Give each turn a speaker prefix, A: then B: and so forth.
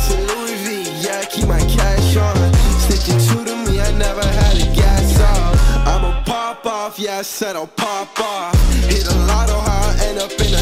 A: Ice and Louis V, yeah, I keep my cash on. Sticking true to me, I never had a gas off. I'ma pop off, yeah, I said I'll pop off. Hit a lotto, how I end up in